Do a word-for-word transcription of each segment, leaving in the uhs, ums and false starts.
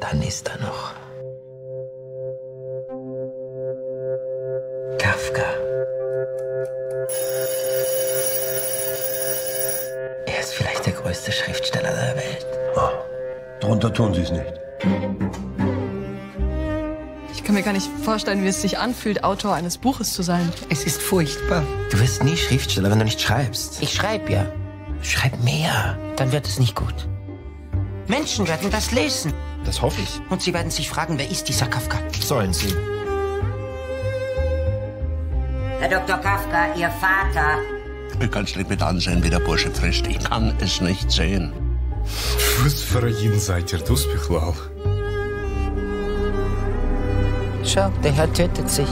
Dann ist da noch Kafka. Er ist vielleicht der größte Schriftsteller der Welt. Oh, drunter tun Sie es nicht. Ich kann mir gar nicht vorstellen, wie es sich anfühlt, Autor eines Buches zu sein. Es ist furchtbar. Du wirst nie Schriftsteller, wenn du nicht schreibst. Ich schreibe ja. Schreib mehr. Dann wird es nicht gut. Menschen werden das lesen. Das hoffe ich. Und sie werden sich fragen, wer ist dieser Kafka? Sollen sie. Herr Doktor Kafka, Ihr Vater. Ich kann es nicht mit ansehen, wie der Bursche frisst. Ich kann es nicht sehen. Was für ein seid ihr das, Bichlal? Schau, der Herr tötet sich.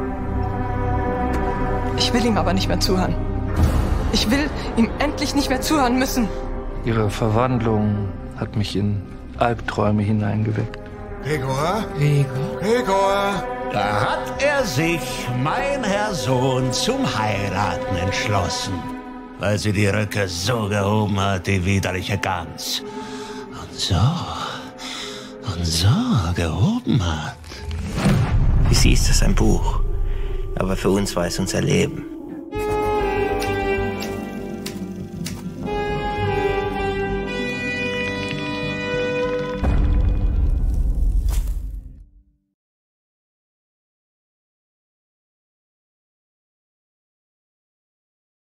Ich will ihm aber nicht mehr zuhören. Ich will ihm endlich nicht mehr zuhören müssen. Ihre Verwandlung hat mich in Albträume hineingeweckt. Gregor? Gregor? Gregor? Da hat er sich, mein Herr Sohn, zum Heiraten entschlossen, weil sie die Röcke so gehoben hat, die widerliche Gans. Und so, und so gehoben hat. Für sie ist das ein Buch, aber für uns war es unser Leben.